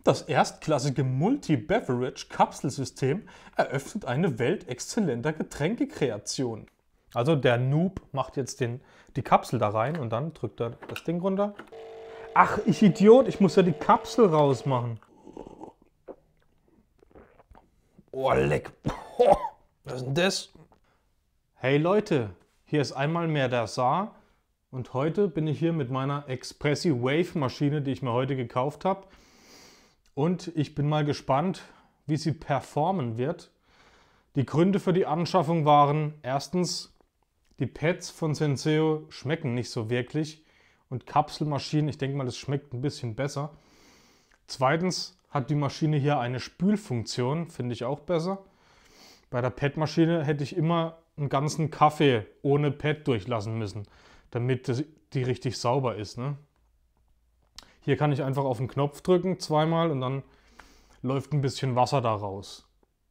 Das erstklassige Multi-Beverage-Kapselsystem eröffnet eine Welt exzellenter Getränkekreation. Also der Noob macht jetzt die Kapsel da rein und dann drückt er das Ding runter. Ach, ich Idiot, ich muss ja die Kapsel rausmachen. Oh, leck. Oh, was ist denn das? Hey Leute, hier ist einmal mehr der Saar und heute bin ich hier mit meiner Expressi Wave Maschine, die ich mir heute gekauft habe. Und ich bin mal gespannt, wie sie performen wird. Die Gründe für die Anschaffung waren erstens, die Pads von Senseo schmecken nicht so wirklich und Kapselmaschinen, ich denke mal, das schmeckt ein bisschen besser. Zweitens hat die Maschine hier eine Spülfunktion, finde ich auch besser. Bei der Pad-Maschine hätte ich immer einen ganzen Kaffee ohne Pad durchlassen müssen, damit die richtig sauber ist, ne? Hier kann ich einfach auf den Knopf drücken, zweimal, und dann läuft ein bisschen Wasser da raus.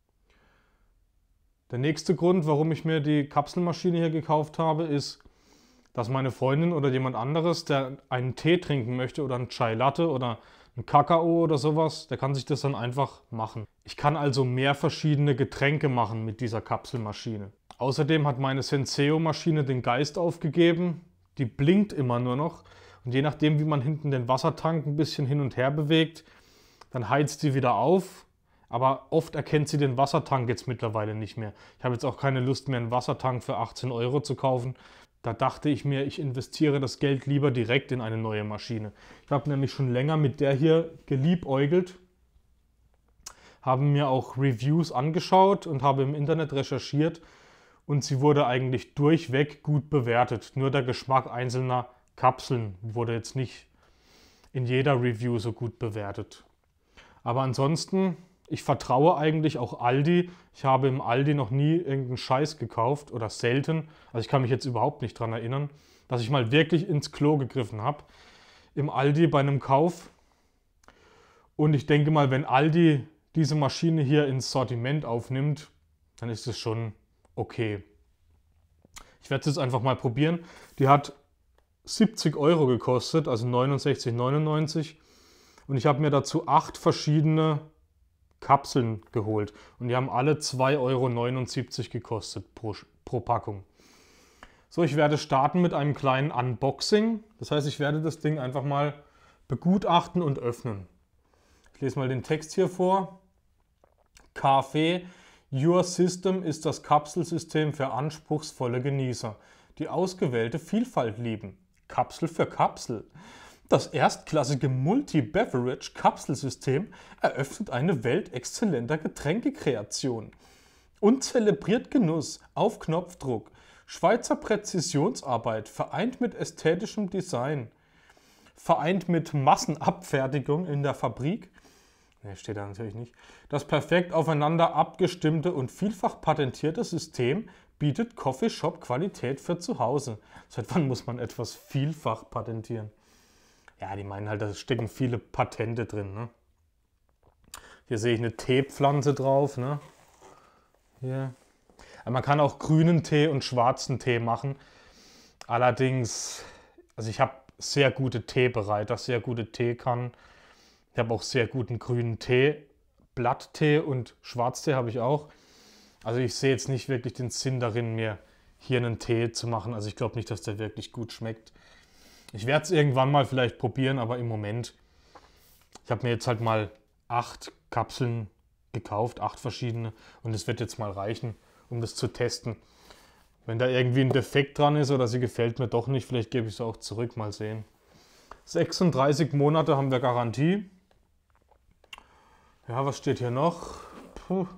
Der nächste Grund, warum ich mir die Kapselmaschine hier gekauft habe, ist, dass meine Freundin oder jemand anderes, der einen Tee trinken möchte oder einen Chai Latte oder einen Kakao oder sowas, der kann sich das dann einfach machen. Ich kann also mehr verschiedene Getränke machen mit dieser Kapselmaschine. Außerdem hat meine Senseo-Maschine den Geist aufgegeben. Die blinkt immer nur noch. Und je nachdem, wie man hinten den Wassertank ein bisschen hin und her bewegt, dann heizt sie wieder auf. Aber oft erkennt sie den Wassertank jetzt mittlerweile nicht mehr. Ich habe jetzt auch keine Lust mehr, einen Wassertank für 18 € zu kaufen. Da dachte ich mir, ich investiere das Geld lieber direkt in eine neue Maschine. Ich habe nämlich schon länger mit der hier geliebäugelt, habe mir auch Reviews angeschaut und habe im Internet recherchiert. Und sie wurde eigentlich durchweg gut bewertet. Nur der Geschmack einzelner Kapseln wurde jetzt nicht in jeder Review so gut bewertet. Aber ansonsten, ich vertraue eigentlich auch Aldi. Ich habe im Aldi noch nie irgendeinen Scheiß gekauft oder selten. Also ich kann mich jetzt überhaupt nicht daran erinnern, dass ich mal wirklich ins Klo gegriffen habe im Aldi bei einem Kauf. Und ich denke mal, wenn Aldi diese Maschine hier ins Sortiment aufnimmt, dann ist es schon okay. Ich werde es jetzt einfach mal probieren. Die hat 70 € gekostet, also 69,99 €. Und ich habe mir dazu 8 verschiedene Kapseln geholt. Und die haben alle 2,79 € gekostet pro Packung. So, ich werde starten mit einem kleinen Unboxing. Das heißt, ich werde das Ding einfach mal begutachten und öffnen. Ich lese mal den Text hier vor. Kaffee. Your System ist das Kapselsystem für anspruchsvolle Genießer, die ausgewählte Vielfalt lieben. Kapsel für Kapsel. Das erstklassige Multi-Beverage-Kapselsystem eröffnet eine Welt exzellenter Getränkekreation und zelebriert Genuss auf Knopfdruck. Schweizer Präzisionsarbeit, vereint mit ästhetischem Design, vereint mit Massenabfertigung in der Fabrik. Ne, steht da natürlich nicht. Das perfekt aufeinander abgestimmte und vielfach patentierte System bietet Coffeeshop-Qualität für zu Hause. Seit wann muss man etwas vielfach patentieren? Ja, die meinen halt, da stecken viele Patente drin. Ne? Hier sehe ich eine Teepflanze drauf. Ne? Hier. Aber man kann auch grünen Tee und schwarzen Tee machen. Allerdings, also ich habe sehr gute Teebereiter, sehr gute Teekannen. Ich habe auch sehr guten grünen Tee, Blatttee und Schwarztee habe ich auch. Also ich sehe jetzt nicht wirklich den Sinn darin, mir hier einen Tee zu machen. Also ich glaube nicht, dass der wirklich gut schmeckt. Ich werde es irgendwann mal vielleicht probieren, aber im Moment, ich habe mir jetzt halt mal 8 Kapseln gekauft, 8 verschiedene. Und es wird jetzt mal reichen, um das zu testen. Wenn da irgendwie ein Defekt dran ist oder sie gefällt mir doch nicht, vielleicht gebe ich es auch zurück, mal sehen. 36 Monate haben wir Garantie. Ja, was steht hier noch? Puh.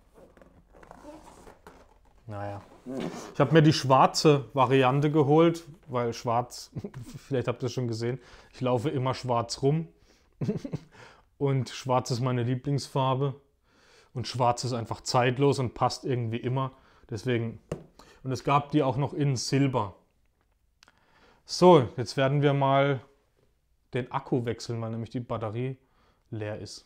Naja, ich habe mir die schwarze Variante geholt, weil schwarz, vielleicht habt ihr es schon gesehen, ich laufe immer schwarz rum und schwarz ist meine Lieblingsfarbe und schwarz ist einfach zeitlos und passt irgendwie immer, deswegen, und es gab die auch noch in Silber. So, jetzt werden wir mal den Akku wechseln, weil nämlich die Batterie leer ist.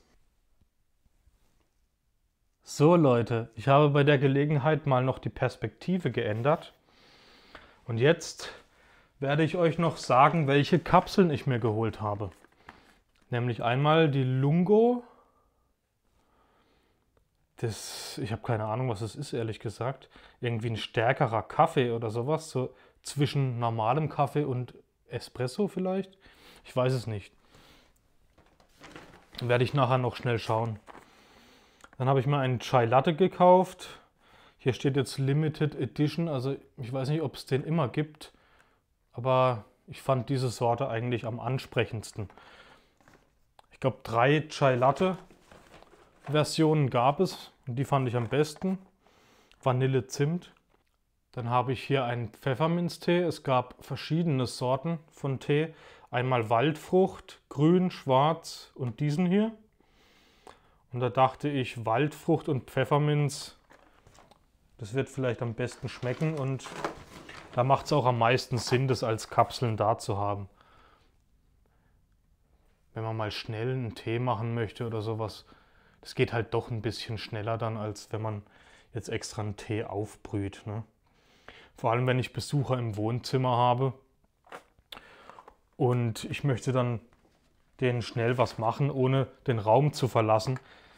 So Leute, ich habe bei der Gelegenheit mal noch die Perspektive geändert und jetzt werde ich euch noch sagen, welche Kapseln ich mir geholt habe. Nämlich einmal die Lungo. Ich habe keine Ahnung, was es ist, ehrlich gesagt. Irgendwie ein stärkerer Kaffee oder sowas. So zwischen normalem Kaffee und Espresso vielleicht. Ich weiß es nicht. Werde ich nachher noch schnell schauen. Dann habe ich mir einen Chai Latte gekauft. Hier steht jetzt Limited Edition. Also ich weiß nicht, ob es den immer gibt. Aber ich fand diese Sorte eigentlich am ansprechendsten. Ich glaube 3 Chai Latte Versionen gab es. Und die fand ich am besten. Vanille, Zimt. Dann habe ich hier einen Pfefferminztee. Es gab verschiedene Sorten von Tee. Einmal Waldfrucht, grün, schwarz und diesen hier. Und da dachte ich, Waldfrucht und Pfefferminz, das wird vielleicht am besten schmecken. Und da macht es auch am meisten Sinn, das als Kapseln da zu haben. Wenn man mal schnell einen Tee machen möchte oder sowas, das geht halt doch ein bisschen schneller dann, als wenn man jetzt extra einen Tee aufbrüht, ne? Vor allem, wenn ich Besucher im Wohnzimmer habe und ich möchte dann denen schnell was machen, ohne den Raum zu verlassen,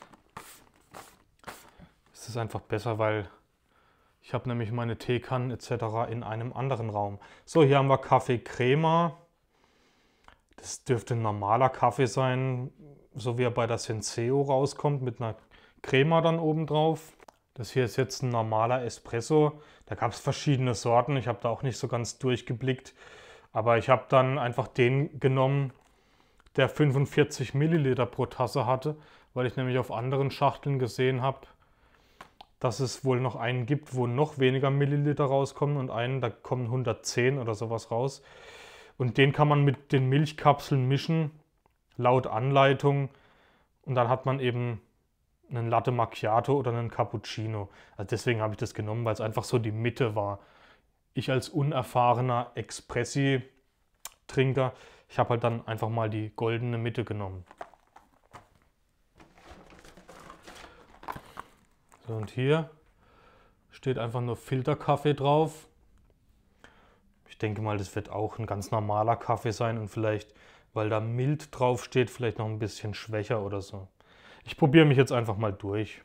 ist es einfach besser, weil ich habe nämlich meine Teekannen etc. in einem anderen Raum. So, hier haben wir Kaffee Crema. Das dürfte ein normaler Kaffee sein, so wie er bei der Senseo rauskommt, mit einer Crema dann oben drauf. Das hier ist jetzt ein normaler Espresso. Da gab es verschiedene Sorten. Ich habe da auch nicht so ganz durchgeblickt. Aber ich habe dann einfach den genommen, der 45 Milliliter pro Tasse hatte, weil ich nämlich auf anderen Schachteln gesehen habe, dass es wohl noch einen gibt, wo noch weniger Milliliter rauskommen und einen, da kommen 110 oder sowas raus. Und den kann man mit den Milchkapseln mischen, laut Anleitung. Und dann hat man eben einen Latte Macchiato oder einen Cappuccino. Also deswegen habe ich das genommen, weil es einfach so die Mitte war. Ich als unerfahrener Expressi-Trinker, ich habe halt dann einfach mal die goldene Mitte genommen. So, und hier steht einfach nur Filterkaffee drauf. Ich denke mal, das wird auch ein ganz normaler Kaffee sein und vielleicht, weil da mild drauf steht, vielleicht noch ein bisschen schwächer oder so. Ich probiere mich jetzt einfach mal durch.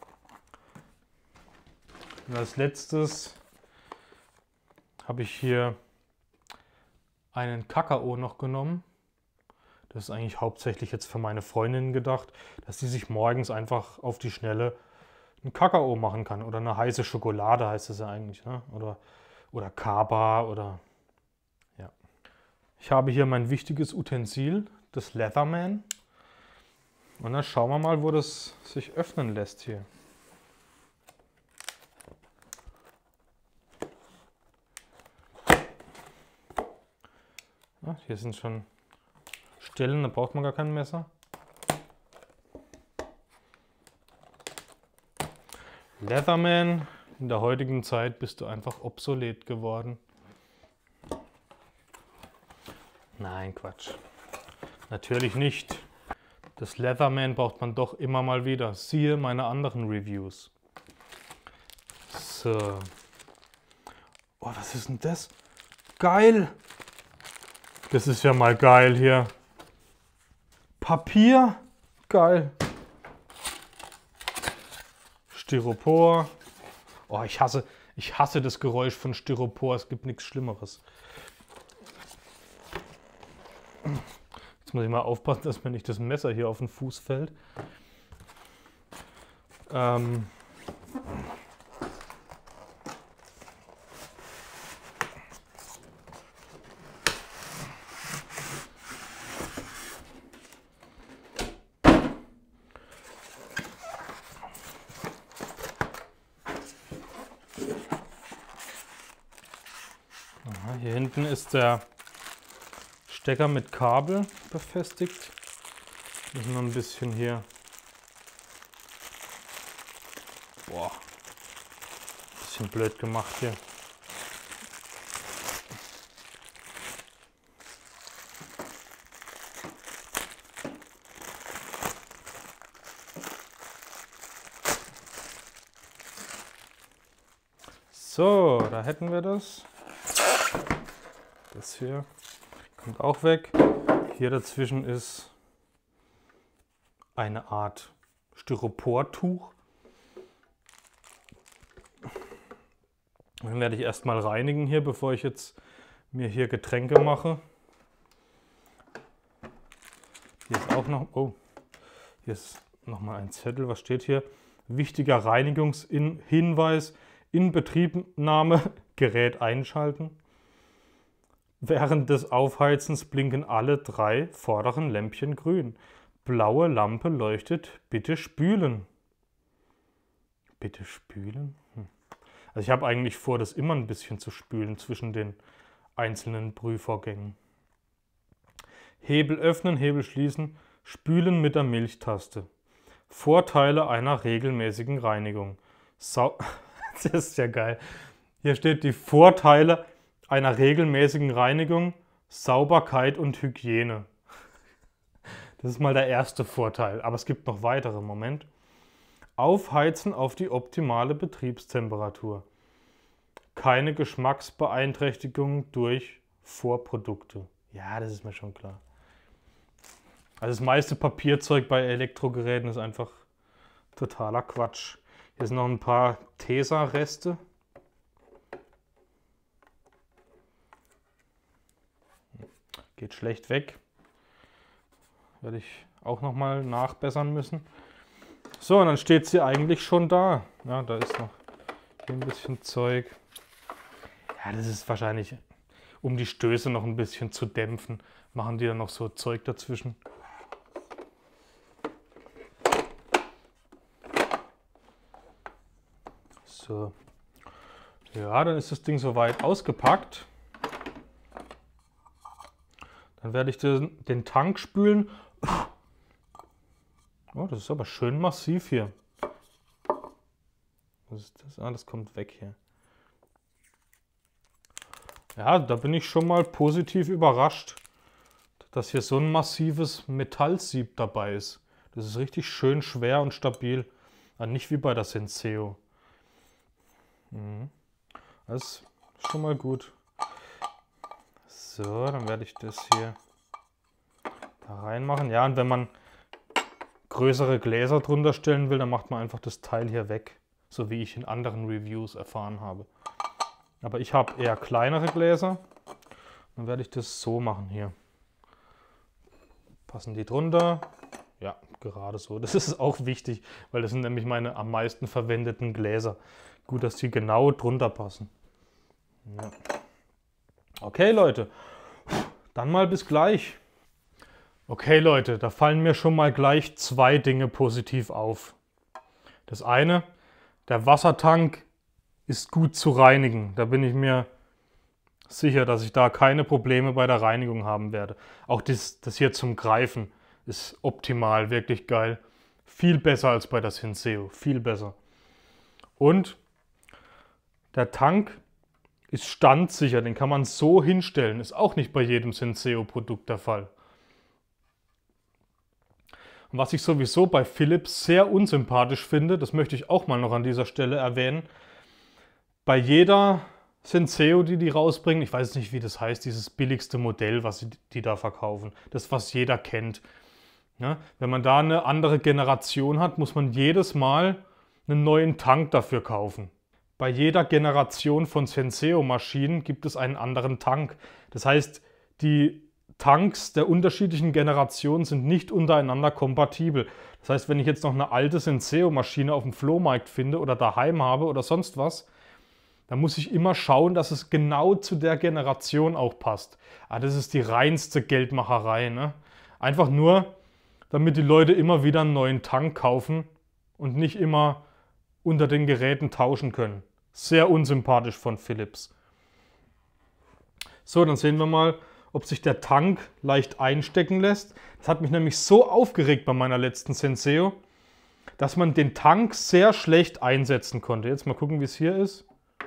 Und als letztes habe ich hier einen Kakao noch genommen. Das ist eigentlich hauptsächlich jetzt für meine Freundin gedacht, dass sie sich morgens einfach auf die Schnelle einen Kakao machen kann. Oder eine heiße Schokolade heißt es ja eigentlich, ne? Oder Kaba oder ja. Ich habe hier mein wichtiges Utensil, das Leatherman. Und dann schauen wir mal, wo das sich öffnen lässt hier. Ja, hier sind schon Stellen, da braucht man gar kein Messer. Leatherman, in der heutigen Zeit bist du einfach obsolet geworden. Nein, Quatsch. Natürlich nicht. Das Leatherman braucht man doch immer mal wieder. Siehe meine anderen Reviews. So. Oh, was ist denn das? Geil! Das ist ja mal geil hier. Papier? Geil. Styropor. Oh, ich hasse das Geräusch von Styropor. Es gibt nichts Schlimmeres. Jetzt muss ich mal aufpassen, dass mir nicht das Messer hier auf den Fuß fällt. Hier hinten ist der Stecker mit Kabel befestigt. Müssen wir ein bisschen hier. Boah. Bisschen blöd gemacht hier. So, da hätten wir das. Das hier kommt auch weg. Hier dazwischen ist eine Art Styroportuch. Dann werde ich erstmal reinigen hier, bevor ich jetzt mir hier Getränke mache. Hier ist auch noch, oh, hier ist nochmal ein Zettel, was steht hier? Wichtiger Reinigungshinweis, Inbetriebnahme, Gerät einschalten. Während des Aufheizens blinken alle 3 vorderen Lämpchen grün. Blaue Lampe leuchtet, bitte spülen. Bitte spülen? Also ich habe eigentlich vor, das immer ein bisschen zu spülen zwischen den einzelnen Brühvorgängen. Hebel öffnen, Hebel schließen, spülen mit der Milchtaste. Vorteile einer regelmäßigen Reinigung. Das ist ja geil. Hier steht die Vorteile einer regelmäßigen Reinigung, Sauberkeit und Hygiene. Das ist mal der erste Vorteil, aber es gibt noch weitere. Moment. Aufheizen auf die optimale Betriebstemperatur. Keine Geschmacksbeeinträchtigung durch Vorprodukte. Ja, das ist mir schon klar. Also das meiste Papierzeug bei Elektrogeräten ist einfach totaler Quatsch. Hier sind noch ein paar Tesa-Reste. Geht schlecht weg. Werde ich auch nochmal nachbessern müssen. So, und dann steht sie eigentlich schon da. Ja, da ist noch hier ein bisschen Zeug. Ja, das ist wahrscheinlich, um die Stöße noch ein bisschen zu dämpfen, machen die dann noch so Zeug dazwischen. So. Ja, dann ist das Ding soweit ausgepackt. Dann werde ich den Tank spülen. Oh, das ist aber schön massiv hier. Was ist das? Ah, das kommt weg hier. Ja, da bin ich schon mal positiv überrascht, dass hier so ein massives Metallsieb dabei ist. Das ist richtig schön schwer und stabil. Also nicht wie bei der Senseo. Das ist schon mal gut. So, dann werde ich das hier da reinmachen. Ja, und wenn man größere Gläser drunter stellen will, dann macht man einfach das Teil hier weg. So wie ich in anderen Reviews erfahren habe. Aber ich habe eher kleinere Gläser. Dann werde ich das so machen hier. Passen die drunter? Ja, gerade so. Das ist auch wichtig, weil das sind nämlich meine am meisten verwendeten Gläser. Gut, dass die genau drunter passen. Ja. Okay, Leute. Dann mal bis gleich. Okay, Leute, da fallen mir schon mal gleich 2 Dinge positiv auf. Das eine, der Wassertank ist gut zu reinigen. Da bin ich mir sicher, dass ich da keine Probleme bei der Reinigung haben werde. Auch das hier zum Greifen ist optimal, wirklich geil. Viel besser als bei der Senseo, viel besser. Und der Tank ist standsicher, den kann man so hinstellen. Ist auch nicht bei jedem Senseo-Produkt der Fall. Und was ich sowieso bei Philips sehr unsympathisch finde, das möchte ich auch mal noch an dieser Stelle erwähnen, bei jeder Senseo, die rausbringen, ich weiß nicht, wie das heißt, dieses billigste Modell, was die da verkaufen, das, was jeder kennt. Ja, wenn man da eine andere Generation hat, muss man jedes Mal einen neuen Tank dafür kaufen. Bei jeder Generation von Senseo-Maschinen gibt es einen anderen Tank. Das heißt, die Tanks der unterschiedlichen Generationen sind nicht untereinander kompatibel. Das heißt, wenn ich jetzt noch eine alte Senseo-Maschine auf dem Flohmarkt finde oder daheim habe oder sonst was, dann muss ich immer schauen, dass es genau zu der Generation auch passt. Ah, das ist die reinste Geldmacherei, ne? Einfach nur, damit die Leute immer wieder einen neuen Tank kaufen und nicht immer unter den Geräten tauschen können. Sehr unsympathisch von Philips. So, dann sehen wir mal, ob sich der Tank leicht einstecken lässt. Das hat mich nämlich so aufgeregt bei meiner letzten Senseo, dass man den Tank sehr schlecht einsetzen konnte. Jetzt mal gucken, wie es hier ist.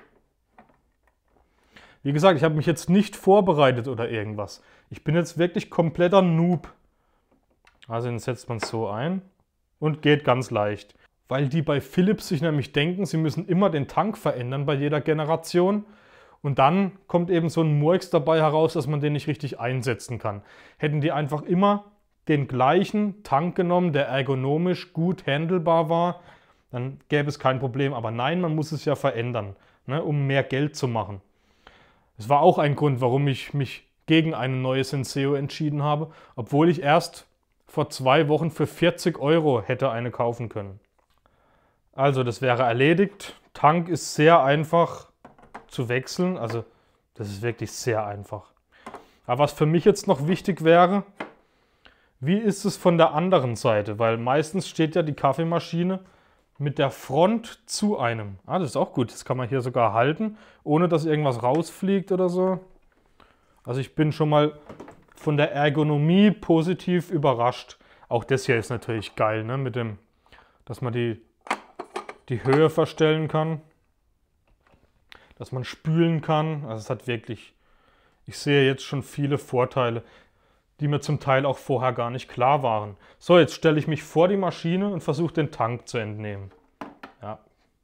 Wie gesagt, ich habe mich jetzt nicht vorbereitet oder irgendwas. Ich bin jetzt wirklich kompletter Noob. Also den setzt man so ein und geht ganz leicht. Weil die bei Philips sich nämlich denken, sie müssen immer den Tank verändern bei jeder Generation. Und dann kommt eben so ein Murks dabei heraus, dass man den nicht richtig einsetzen kann. Hätten die einfach immer den gleichen Tank genommen, der ergonomisch gut handelbar war, dann gäbe es kein Problem. Aber nein, man muss es ja verändern, ne, um mehr Geld zu machen. Das war auch ein Grund, warum ich mich gegen eine neue Senseo entschieden habe, obwohl ich erst vor 2 Wochen für 40 € hätte eine kaufen können. Also das wäre erledigt. Tank ist sehr einfach zu wechseln, also das ist wirklich sehr einfach. Aber was für mich jetzt noch wichtig wäre, wie ist es von der anderen Seite? Weil meistens steht ja die Kaffeemaschine mit der Front zu einem. Ah, das ist auch gut. Das kann man hier sogar halten, ohne dass irgendwas rausfliegt oder so. Also ich bin schon mal von der Ergonomie positiv überrascht. Auch das hier ist natürlich geil, ne? Mit dem, dass man die Höhe verstellen kann. Dass man spülen kann. Also es hat wirklich, ich sehe jetzt schon viele Vorteile, die mir zum Teil auch vorher gar nicht klar waren. So, jetzt stelle ich mich vor die Maschine und versuche den Tank zu entnehmen. Ja.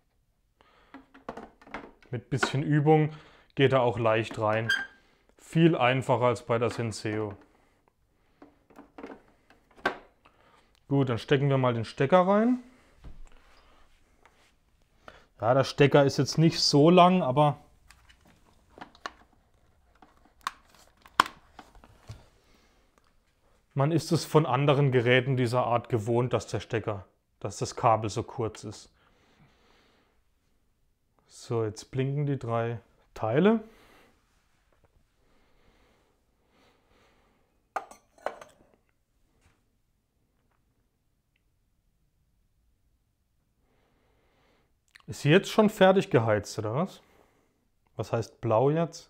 Mit bisschen Übung geht er auch leicht rein. Viel einfacher als bei der Senseo. Gut, dann stecken wir mal den Stecker rein. Ja, der Stecker ist jetzt nicht so lang, aber man ist es von anderen Geräten dieser Art gewohnt, dass das Kabel so kurz ist. So, jetzt blinken die 3 Teile. Ist sie jetzt schon fertig geheizt, oder was? Was heißt blau jetzt?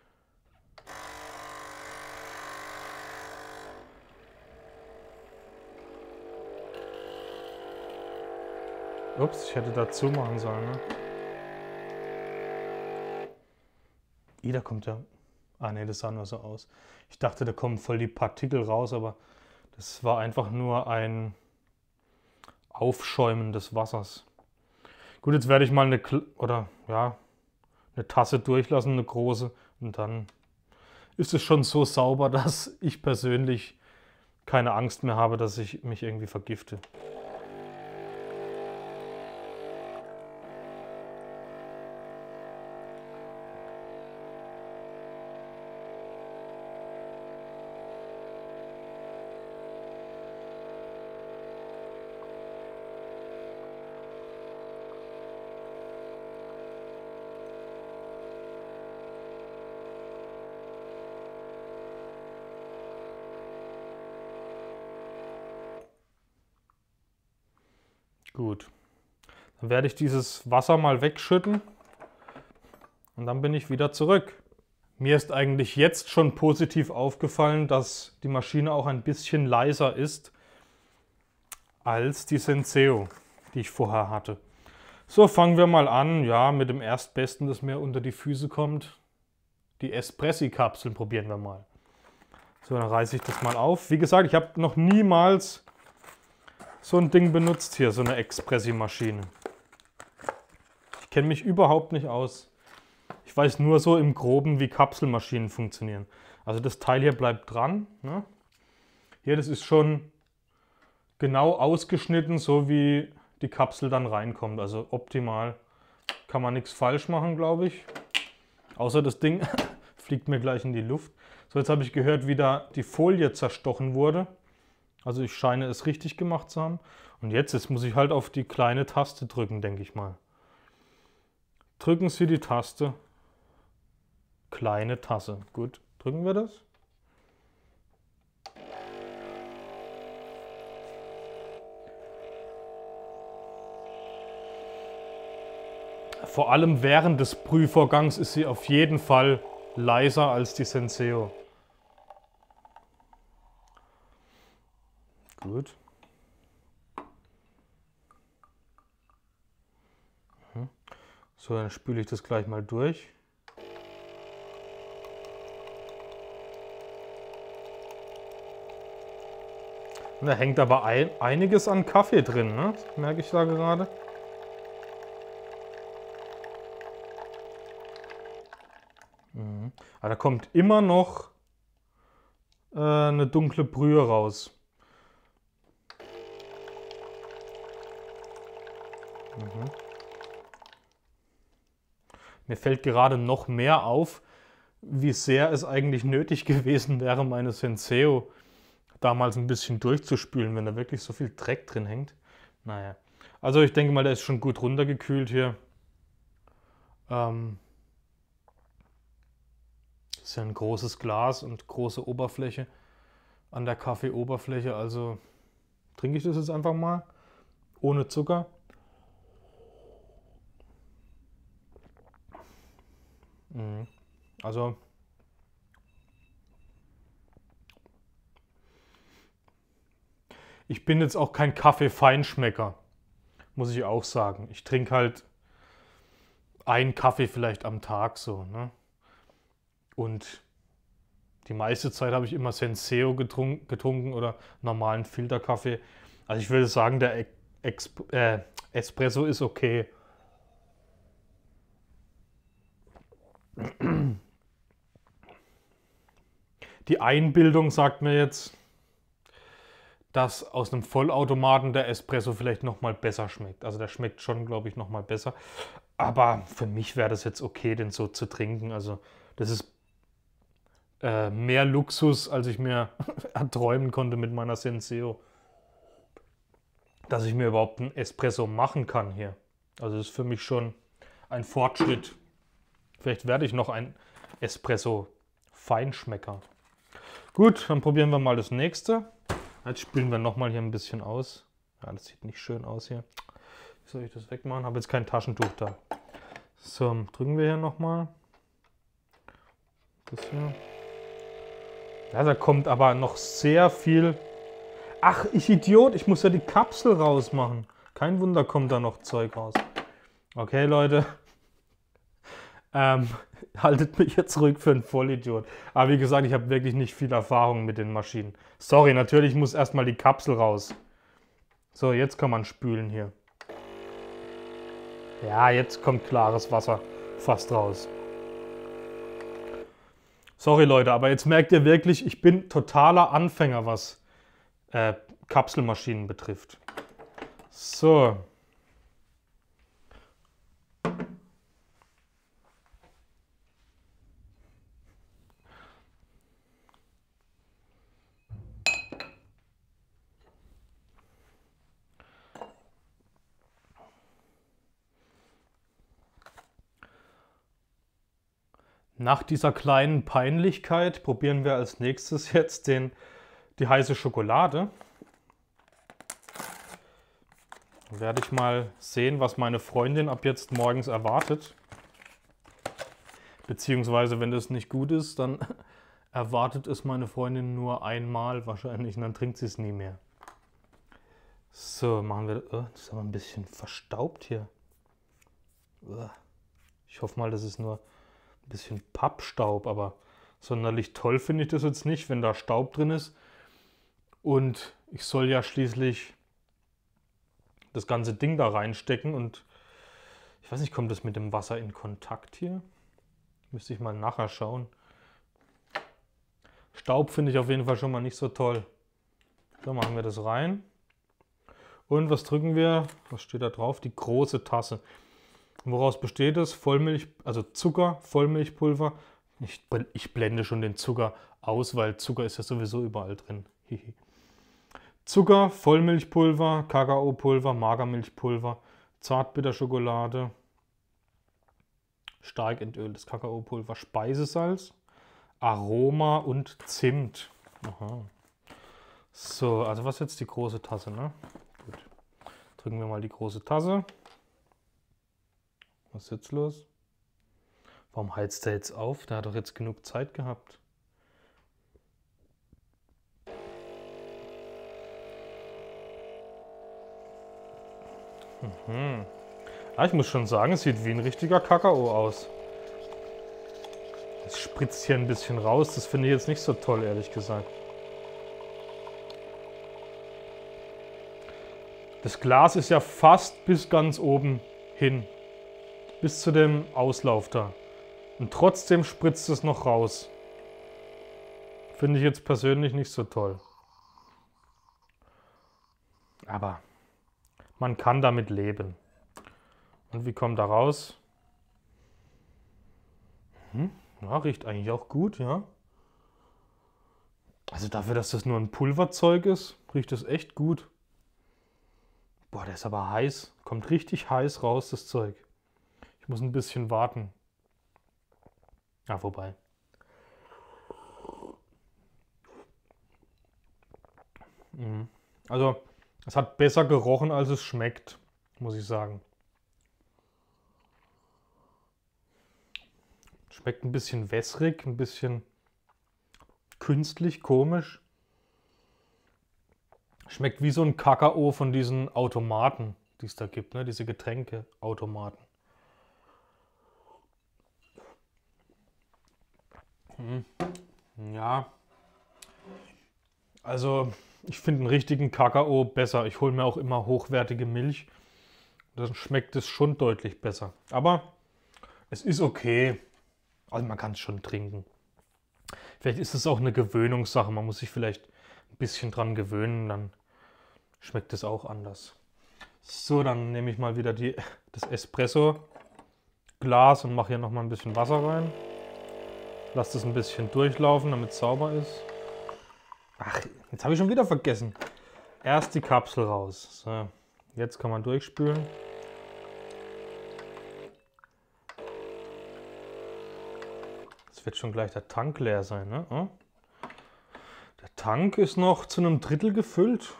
Ups, ich hätte dazu machen sollen, ne? Da kommt ja... Ah ne, das sah nur so aus. Ich dachte, da kommen voll die Partikel raus, aber das war einfach nur ein Aufschäumen des Wassers. Gut, jetzt werde ich mal eine Tasse durchlassen, eine große, und dann ist es schon so sauber, dass ich persönlich keine Angst mehr habe, dass ich mich irgendwie vergifte. Gut, dann werde ich dieses Wasser mal wegschütten und dann bin ich wieder zurück. Mir ist eigentlich jetzt schon positiv aufgefallen, dass die Maschine auch ein bisschen leiser ist als die Senseo, die ich vorher hatte. So, fangen wir mal an, ja, mit dem Erstbesten, das mir unter die Füße kommt. Die Espressi-Kapseln probieren wir mal. So, dann reiße ich das mal auf. Wie gesagt, ich habe noch niemals so ein Ding benutzt hier, so eine Espressi-Maschine. Ich kenne mich überhaupt nicht aus. Ich weiß nur so im Groben, wie Kapselmaschinen funktionieren. Also das Teil hier bleibt dran, ne? Hier, das ist schon genau ausgeschnitten, so wie die Kapsel dann reinkommt. Also optimal. Kann man nichts falsch machen, glaube ich. Außer das Ding fliegt mir gleich in die Luft. So, jetzt habe ich gehört, wie da die Folie zerstochen wurde. Also ich scheine es richtig gemacht zu haben. Und jetzt muss ich halt auf die kleine Taste drücken, denke ich mal. Drücken Sie die Taste. Kleine Tasse. Gut, drücken wir das. Vor allem während des Brühvorgangs ist sie auf jeden Fall leiser als die Senseo. Gut. So, dann spüle ich das gleich mal durch. Und da hängt aber einiges an Kaffee drin, ne? Das merke ich da gerade. Aber da kommt immer noch eine dunkle Brühe raus. Mhm. Mir fällt gerade noch mehr auf, wie sehr es eigentlich nötig gewesen wäre, meine Senseo damals ein bisschen durchzuspülen, wenn da wirklich so viel Dreck drin hängt. Naja, also ich denke mal, der ist schon gut runtergekühlt hier. Das ist ja ein großes Glas und große Oberfläche an der Kaffeeoberfläche, also trinke ich das jetzt einfach mal ohne Zucker. Also ich bin jetzt auch kein Kaffee-Feinschmecker, muss ich auch sagen. Ich trinke halt einen Kaffee vielleicht am Tag so, ne? Und die meiste Zeit habe ich immer Senseo getrunken oder normalen Filterkaffee. Also ich würde sagen, der Espresso ist okay. Die Einbildung sagt mir jetzt, dass aus einem Vollautomaten der Espresso vielleicht nochmal besser schmeckt. Also der schmeckt schon, glaube ich, nochmal besser. Aber für mich wäre das jetzt okay, den so zu trinken. Also das ist mehr Luxus, als ich mir erträumen konnte mit meiner Senseo. Dass ich mir überhaupt einen Espresso machen kann hier. Also das ist für mich schon ein Fortschritt. Vielleicht werde ich noch ein Espresso-Feinschmecker. Gut, dann probieren wir mal das nächste. Jetzt spülen wir nochmal hier ein bisschen aus. Ja, das sieht nicht schön aus hier. Wie soll ich das wegmachen? Habe jetzt kein Taschentuch da. So, drücken wir hier nochmal. Das hier. Ja, da kommt aber noch sehr viel. Ach, ich Idiot, ich muss ja die Kapsel rausmachen. Kein Wunder, kommt da noch Zeug raus. Okay, Leute. Haltet mich jetzt zurück für einen Vollidiot. Aber wie gesagt, ich habe wirklich nicht viel Erfahrung mit den Maschinen. Sorry, natürlich muss erstmal die Kapsel raus. So, jetzt kann man spülen hier. Ja, jetzt kommt klares Wasser fast raus. Sorry, Leute, aber jetzt merkt ihr wirklich, ich bin totaler Anfänger, was Kapselmaschinen betrifft. So. Nach dieser kleinen Peinlichkeit probieren wir als nächstes jetzt die heiße Schokolade. Dann werde ich mal sehen, was meine Freundin ab jetzt morgens erwartet. Beziehungsweise, wenn das nicht gut ist, dann erwartet es meine Freundin nur einmal wahrscheinlich und dann trinkt sie es nie mehr. So, machen wir das. Das ist aber ein bisschen verstaubt hier. Ich hoffe mal, das ist nur ein bisschen Pappstaub, aber sonderlich toll finde ich das jetzt nicht, wenn da Staub drin ist. Und ich soll ja schließlich das ganze Ding da reinstecken und ich weiß nicht, kommt das mit dem Wasser in Kontakt hier? Müsste ich mal nachher schauen. Staub finde ich auf jeden Fall schon mal nicht so toll. So, machen wir das rein. Und was drücken wir? Was steht da drauf? Die große Tasse. Woraus besteht es? Vollmilch, also Zucker, Vollmilchpulver. Ich blende schon den Zucker aus, weil Zucker ist ja sowieso überall drin. Zucker, Vollmilchpulver, Kakaopulver, Magermilchpulver, Zartbitterschokolade, stark entöltes Kakaopulver, Speisesalz, Aroma und Zimt. Aha. So, also was jetzt die große Tasse, ne? Gut. Drücken wir mal die große Tasse. Was ist jetzt los? Warum heizt der jetzt auf? Der hat doch jetzt genug Zeit gehabt. Ja, ich muss schon sagen, es sieht wie ein richtiger Kakao aus. Es spritzt hier ein bisschen raus. Das finde ich jetzt nicht so toll, ehrlich gesagt. Das Glas ist ja fast bis ganz oben hin. Bis zu dem Auslauf da. Und trotzdem spritzt es noch raus. Finde ich jetzt persönlich nicht so toll. Aber man kann damit leben. Und wie kommt da raus? Ja, riecht eigentlich auch gut, ja. Also dafür, dass das nur ein Pulverzeug ist, riecht das echt gut. Boah, der ist aber heiß. Kommt richtig heiß raus, das Zeug. Ich muss ein bisschen warten. Ja, vorbei. Also, es hat besser gerochen, als es schmeckt, muss ich sagen. Schmeckt ein bisschen wässrig, ein bisschen künstlich, komisch. Schmeckt wie so ein Kakao von diesen Automaten, die es da gibt, ne? Diese Getränkeautomaten. Ja, also ich finde einen richtigen Kakao besser. Ich hole mir auch immer hochwertige Milch. Dann schmeckt es schon deutlich besser. Aber es ist okay. Also man kann es schon trinken. Vielleicht ist es auch eine Gewöhnungssache. Man muss sich vielleicht ein bisschen dran gewöhnen, dann schmeckt es auch anders. So, dann nehme ich mal wieder das Espresso-Glas und mache hier noch mal ein bisschen Wasser rein. Lass das ein bisschen durchlaufen, damit es sauber ist. Ach, jetzt habe ich schon wieder vergessen. Erst die Kapsel raus. So, jetzt kann man durchspülen. Jetzt wird schon gleich der Tank leer sein, ne? Der Tank ist noch zu einem Drittel gefüllt.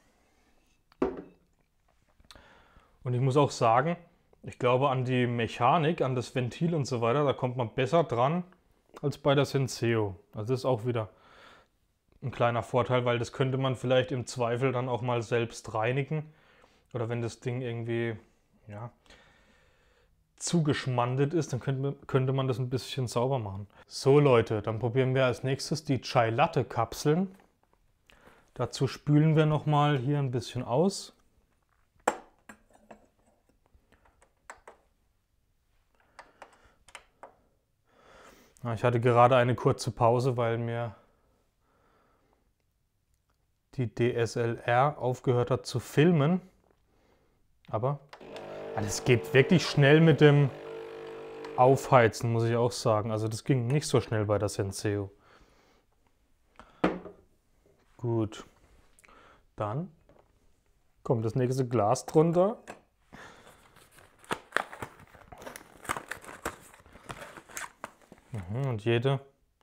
Und ich muss auch sagen, ich glaube an die Mechanik, an das Ventil und so weiter, da kommt man besser dran als bei der Senseo. Also das ist auch wieder ein kleiner Vorteil, weil das könnte man vielleicht im Zweifel dann auch mal selbst reinigen. Oder wenn das Ding irgendwie ja, zugeschmandet ist, dann könnte man das ein bisschen sauber machen. So Leute, dann probieren wir als nächstes die Chai Latte Kapseln. Dazu spülen wir nochmal hier ein bisschen aus. Ich hatte gerade eine kurze Pause, weil mir die DSLR aufgehört hat zu filmen. Aber es geht wirklich schnell mit dem Aufheizen, muss ich auch sagen. Also das ging nicht so schnell bei der Senseo. Gut, dann kommt das nächste Glas drunter. Und jede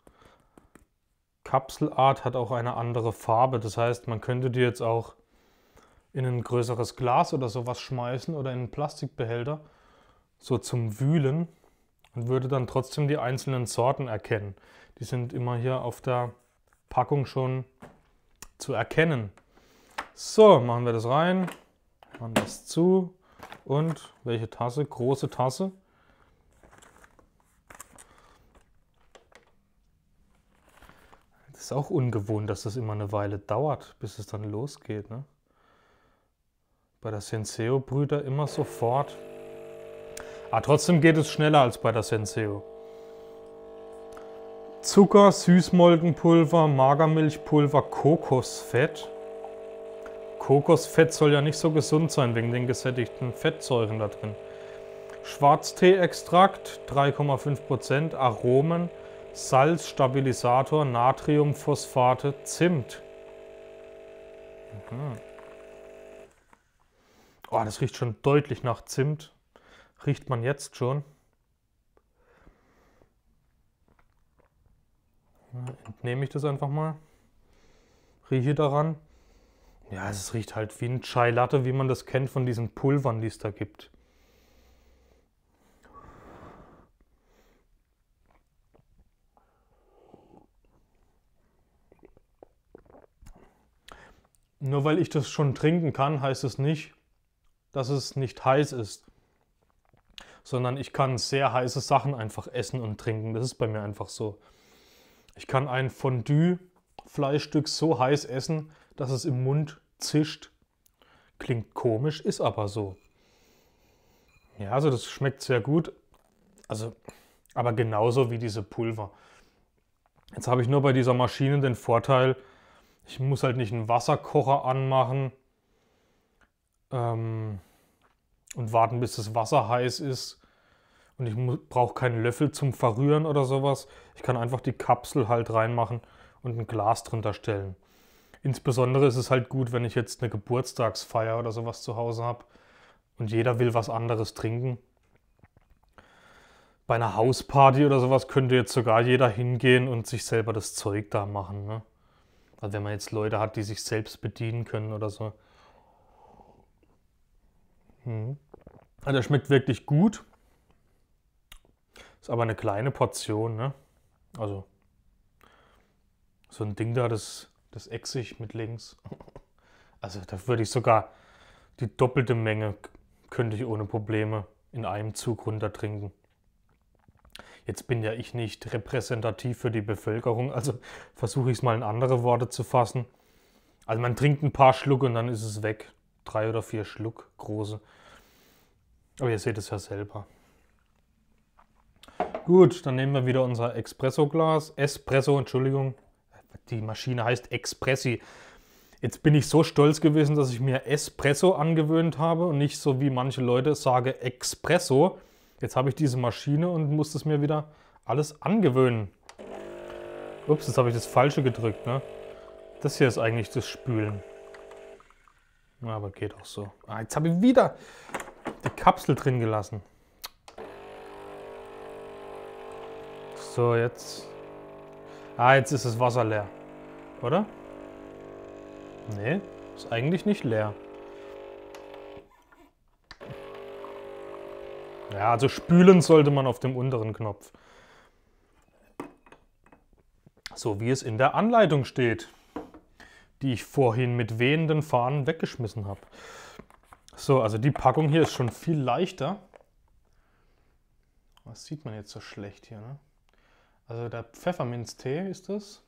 Kapselart hat auch eine andere Farbe. Das heißt, man könnte die jetzt auch in ein größeres Glas oder sowas schmeißen oder in einen Plastikbehälter, so zum Wühlen, und würde dann trotzdem die einzelnen Sorten erkennen. Die sind immer hier auf der Packung schon zu erkennen. So, machen wir das rein, machen das zu und welche Tasse? Große Tasse. Das ist auch ungewohnt, dass das immer eine Weile dauert, bis es dann losgeht, ne? Bei der Senseo brüht er immer sofort. Aber trotzdem geht es schneller als bei der Senseo. Zucker, Süßmolkenpulver, Magermilchpulver, Kokosfett. Kokosfett soll ja nicht so gesund sein wegen den gesättigten Fettsäuren da drin. Schwarztee-Extrakt 3,5%, Aromen, Salz, Stabilisator, Natriumphosphate, Zimt. Oh, das riecht schon deutlich nach Zimt. Riecht man jetzt schon. Entnehme ich das einfach mal. Rieche daran. Ja, es riecht halt wie ein Chai Latte, wie man das kennt von diesen Pulvern, die es da gibt. Nur weil ich das schon trinken kann, heißt es nicht, dass es nicht heiß ist. Sondern ich kann sehr heiße Sachen einfach essen und trinken. Das ist bei mir einfach so. Ich kann ein Fondue-Fleischstück so heiß essen, dass es im Mund zischt. Klingt komisch, ist aber so. Ja, also das schmeckt sehr gut. Also, aber genauso wie diese Pulver. Jetzt habe ich nur bei dieser Maschine den Vorteil, ich muss halt nicht einen Wasserkocher anmachen. und warten, bis das Wasser heiß ist. Und ich brauche keinen Löffel zum Verrühren oder sowas. Ich kann einfach die Kapsel halt reinmachen und ein Glas drunter stellen. Insbesondere ist es halt gut, wenn ich jetzt eine Geburtstagsfeier oder sowas zu Hause habe und jeder will was anderes trinken. Bei einer Hausparty oder sowas könnte jetzt sogar jeder hingehen und sich selber das Zeug da machen, ne? Also wenn man jetzt Leute hat, die sich selbst bedienen können oder so. Also der schmeckt wirklich gut. Ist aber eine kleine Portion, ne? Also so ein Ding da, das Essig mit links. Also da würde ich sogar die doppelte Menge könnte ich ohne Probleme in einem Zug runter trinken. Jetzt bin ja ich nicht repräsentativ für die Bevölkerung, also versuche ich es mal in andere Worte zu fassen. Also man trinkt ein paar Schluck und dann ist es weg. 3 oder 4 Schluck, große. Aber ihr seht es ja selber. Gut, dann nehmen wir wieder unser Espresso, Entschuldigung. Die Maschine heißt Expressi. Jetzt bin ich so stolz gewesen, dass ich mir Espresso angewöhnt habe und nicht so wie manche Leute sage Expresso. Jetzt habe ich diese Maschine und muss es mir wieder alles angewöhnen. Ups, jetzt habe ich das Falsche gedrückt, ne? Das hier ist eigentlich das Spülen. Na, aber geht auch so. Ah, jetzt habe ich wieder die Kapsel drin gelassen. So, jetzt. Ah, jetzt ist das Wasser leer. Oder? Nee, ist eigentlich nicht leer. Ja, also spülen sollte man auf dem unteren Knopf. So wie es in der Anleitung steht, die ich vorhin mit wehenden Fahnen weggeschmissen habe. So, also die Packung hier ist schon viel leichter. Was sieht man jetzt so schlecht hier, ne? Also der Pfefferminztee ist das.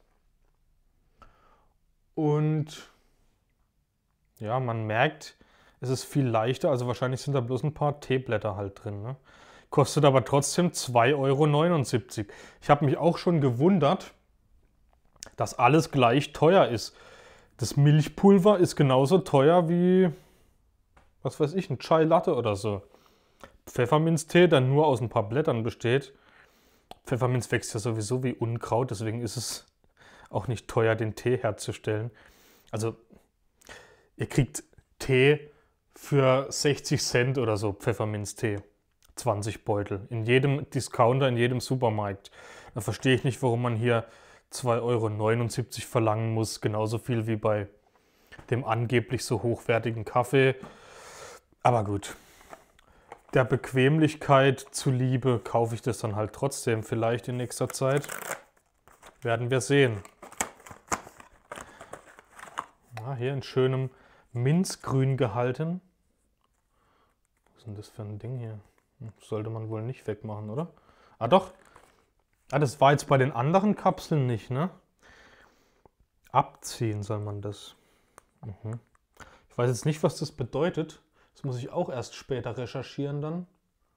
Und ja, man merkt, es ist viel leichter. Also wahrscheinlich sind da bloß ein paar Teeblätter halt drin, ne? Kostet aber trotzdem 2,79 €. Ich habe mich auch schon gewundert, dass alles gleich teuer ist. Das Milchpulver ist genauso teuer wie, was weiß ich, ein Chai Latte oder so. Pfefferminztee, der nur aus ein paar Blättern besteht. Pfefferminz wächst ja sowieso wie Unkraut, deswegen ist es auch nicht teuer, den Tee herzustellen. Also ihr kriegt Tee für 60 Cent oder so, Pfefferminztee. 20 Beutel. In jedem Discounter, in jedem Supermarkt. Da verstehe ich nicht, warum man hier 2,79 € verlangen muss. Genauso viel wie bei dem angeblich so hochwertigen Kaffee. Aber gut. Der Bequemlichkeit zuliebe kaufe ich das dann halt trotzdem vielleicht in nächster Zeit. Werden wir sehen. Ja, hier in schönem Minzgrün gehalten. Was ist denn das für ein Ding hier? Sollte man wohl nicht wegmachen, oder? Ah doch. Ah, das war jetzt bei den anderen Kapseln nicht, ne? Abziehen soll man das. Ich weiß jetzt nicht, was das bedeutet. Das muss ich auch erst später recherchieren dann.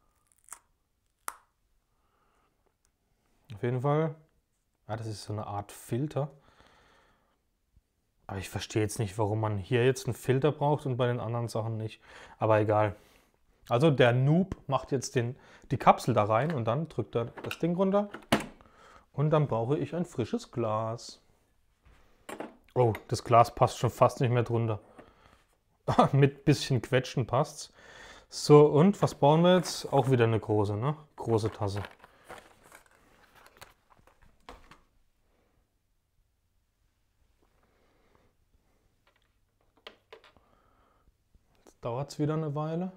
Auf jeden Fall. Ah, das ist so eine Art Filter. Aber ich verstehe jetzt nicht, warum man hier jetzt einen Filter braucht und bei den anderen Sachen nicht. Aber egal. Also der Noob macht jetzt die Kapsel da rein und dann drückt er das Ding runter. Und dann brauche ich ein frisches Glas. Oh, das Glas passt schon fast nicht mehr drunter. Mit bisschen Quetschen passt's. So, und was brauchen wir jetzt? Auch wieder eine große, ne? Große Tasse. Jetzt dauert es wieder eine Weile.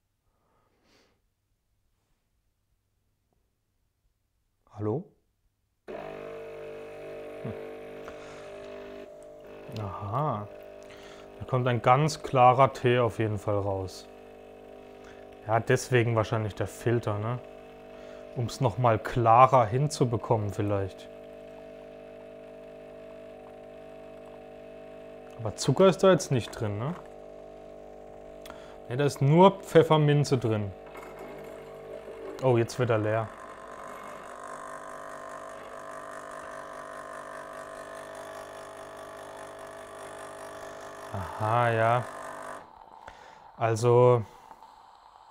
Hallo? Aha. Da kommt ein ganz klarer Tee auf jeden Fall raus. Ja, deswegen wahrscheinlich der Filter, ne? Um es nochmal klarer hinzubekommen vielleicht. Aber Zucker ist da jetzt nicht drin, ne? Ne, da ist nur Pfefferminze drin. Oh, jetzt wird er leer. Aha, ja. Also,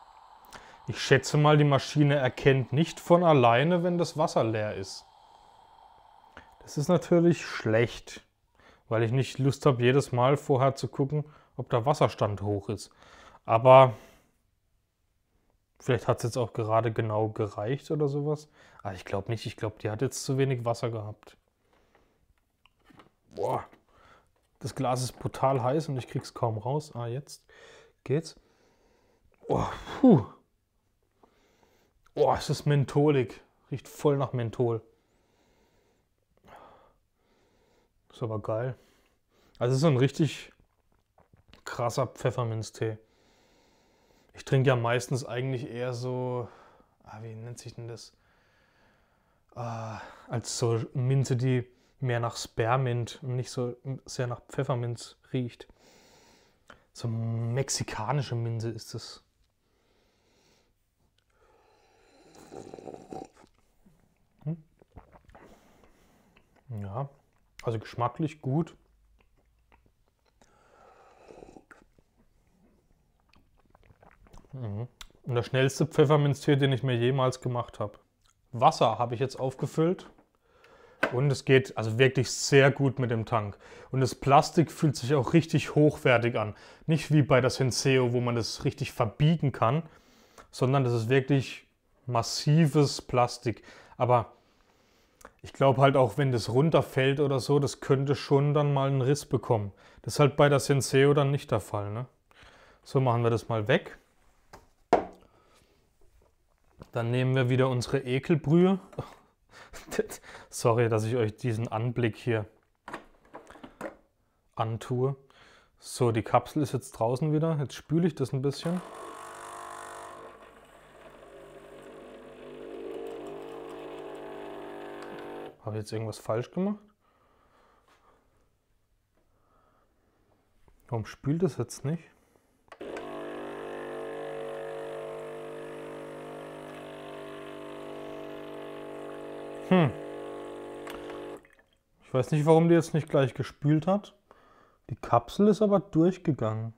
Ich schätze mal, die Maschine erkennt nicht von alleine, wenn das Wasser leer ist. Das ist natürlich schlecht, weil ich nicht Lust habe, jedes Mal vorher zu gucken, ob der Wasserstand hoch ist. Aber vielleicht hat es jetzt auch gerade genau gereicht oder sowas. Aber ich glaube nicht. Ich glaube, die hat jetzt zu wenig Wasser gehabt. Boah, das Glas ist brutal heiß und ich krieg's kaum raus. Ah, jetzt geht's. Oh, puh. Oh, es ist mentholig. Riecht voll nach Menthol. Ist aber geil. Also es ist so ein richtig krasser Pfefferminztee. Ich trinke ja meistens eigentlich eher so, wie nennt sich denn das? Als so Minze, die mehr nach Spearmint und nicht so sehr nach Pfefferminz riecht. So mexikanische Minze ist es. Ja, also geschmacklich gut. Und der schnellste Pfefferminztee, den ich mir jemals gemacht habe. Wasser habe ich jetzt aufgefüllt und es geht also wirklich sehr gut mit dem Tank. Und das Plastik fühlt sich auch richtig hochwertig an. Nicht wie bei der Senseo, wo man das richtig verbiegen kann, sondern das ist wirklich massives Plastik. Aber ich glaube halt auch, wenn das runterfällt oder so, das könnte schon dann mal einen Riss bekommen. Das ist halt bei der Senseo dann nicht der Fall, ne? So, machen wir das mal weg. Dann nehmen wir wieder unsere Ekelbrühe. Sorry, dass ich euch diesen Anblick hier antue. So, die Kapsel ist jetzt draußen wieder. Jetzt spüle ich das ein bisschen. Habe ich jetzt irgendwas falsch gemacht? Warum spült es jetzt nicht? Ich weiß nicht, warum die jetzt nicht gleich gespült hat. Die Kapsel ist aber durchgegangen.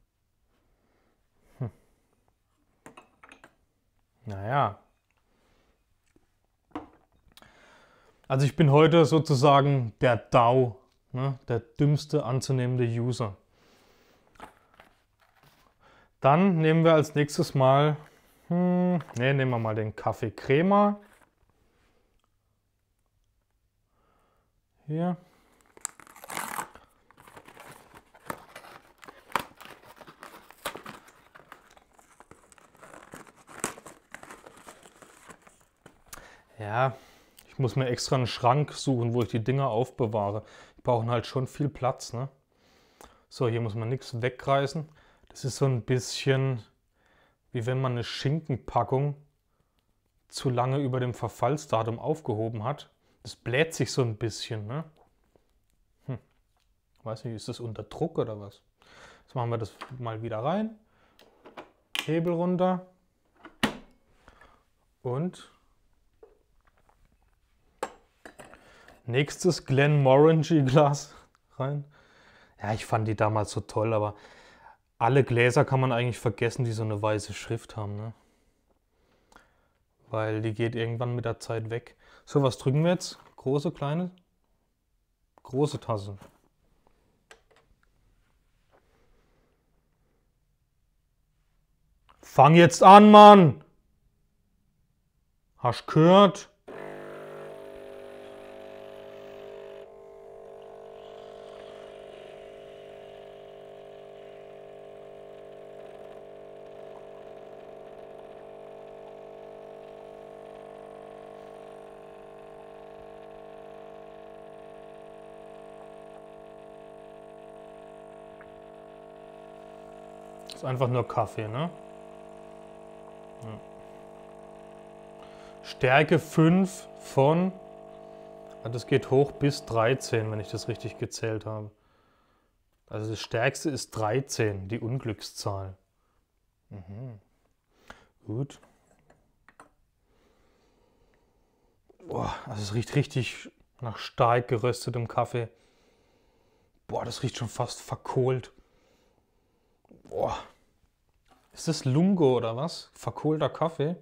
Naja. Also ich bin heute sozusagen der DAO, ne? Der dümmste anzunehmende User. Dann nehmen wir als nächstes mal, nehmen wir mal den Kaffee Crema. Hier. Ja, ich muss mir extra einen Schrank suchen, wo ich die Dinger aufbewahre. Die brauchen halt schon viel Platz, ne? So, hier muss man nichts wegreißen. Das ist so ein bisschen wie wenn man eine Schinkenpackung zu lange über dem Verfallsdatum aufgehoben hat. Das bläht sich so ein bisschen, ne? Weiß nicht, ist das unter Druck oder was? Jetzt machen wir das mal wieder rein. Hebel runter. Und nächstes Glenmorangie Glas rein. Ja, ich fand die damals so toll, aber alle Gläser kann man eigentlich vergessen, die so eine weiße Schrift haben, ne? Weil die geht irgendwann mit der Zeit weg. So, was drücken wir jetzt? Große, kleine? Große Tasse. Fang jetzt an, Mann! Hast gehört? Ist einfach nur Kaffee, ne? Ja. Stärke 5 von, das geht hoch bis 13, wenn ich das richtig gezählt habe. Also das Stärkste ist 13, die Unglückszahl. Gut. Boah, also es riecht richtig nach stark geröstetem Kaffee. Boah, das riecht schon fast verkohlt. Boah. Ist das Lungo oder was? Verkohlter Kaffee?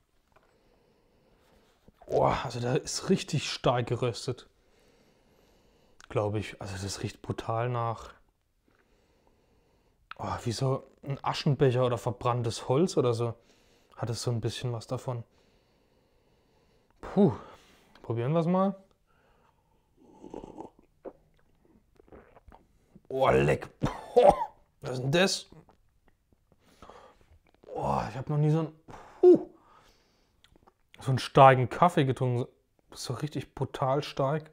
Oh, also der ist richtig stark geröstet. Glaube ich. Also das riecht brutal nach... Oh, wie so ein Aschenbecher oder verbranntes Holz oder so. Hat es so ein bisschen was davon. Puh. Probieren wir es mal. Oh, leck. Oh, was ist denn das? Oh, ich habe noch nie so einen starken Kaffee getrunken. So richtig brutal stark.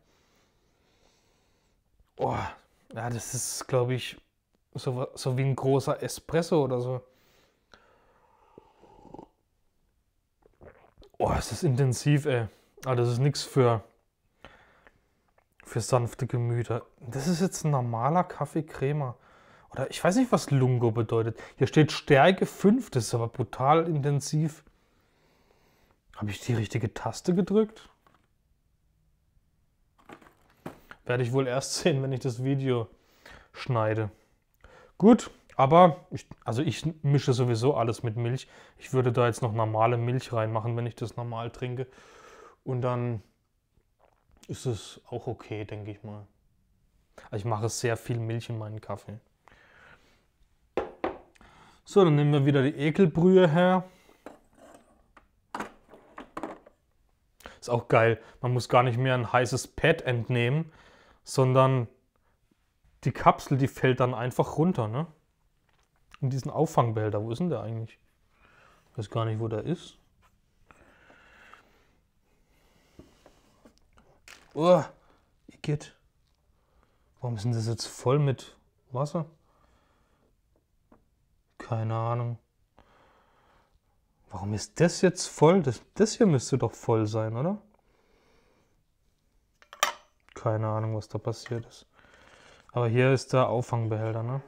Oh, ja, das ist, glaube ich, so wie ein großer Espresso oder so. Oh, es ist intensiv, ey. Aber das ist nichts für sanfte Gemüter. Das ist jetzt ein normaler Kaffee-Crema. Oder ich weiß nicht, was Lungo bedeutet. Hier steht Stärke 5, das ist aber brutal intensiv. Habe ich die richtige Taste gedrückt? Werde ich wohl erst sehen, wenn ich das Video schneide. Gut, aber ich mische sowieso alles mit Milch. Ich würde da jetzt noch normale Milch reinmachen, wenn ich das normal trinke. Und dann ist es auch okay, denke ich mal. Also ich mache sehr viel Milch in meinen Kaffee. So, dann nehmen wir wieder die Ekelbrühe her. Ist auch geil. Man muss gar nicht mehr ein heißes Pad entnehmen, sondern die Kapsel, die fällt dann einfach runter, ne? In diesen Auffangbehälter. Wo ist denn der eigentlich? Ich weiß gar nicht, wo der ist. Oh, Igitt. Warum ist denn das jetzt voll mit Wasser? Keine Ahnung. Warum ist das jetzt voll? Das hier müsste doch voll sein, oder? Keine Ahnung, was da passiert ist. Aber hier ist der Auffangbehälter, ne?